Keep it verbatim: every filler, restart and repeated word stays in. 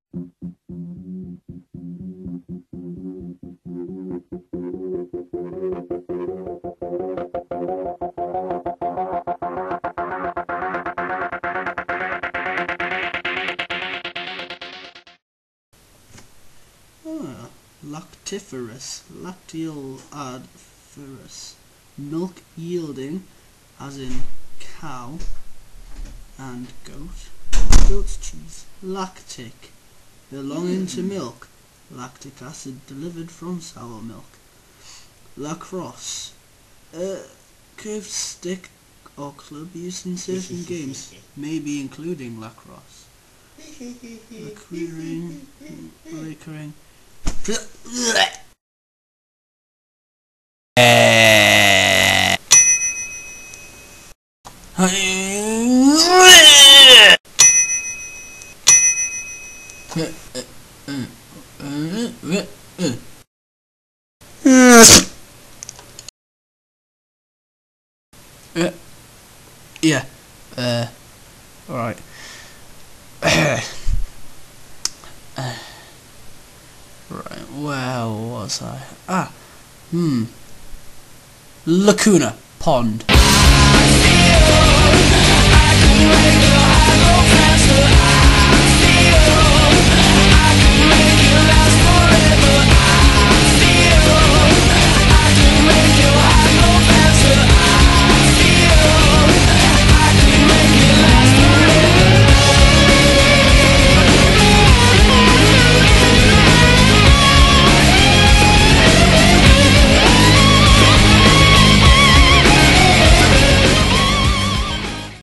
Ah, lactiferous, lacteal adferous, milk yielding, as in cow and goat. Goat's cheese. Lactic, belonging to milk. Lactic acid delivered from sour milk. Lacrosse, a curved stick or club used in certain games, maybe including lacrosse. Recurring, recurring. Yeah, uh, alright. uh, right, where was I? Ah, hmm. Lacuna, pond.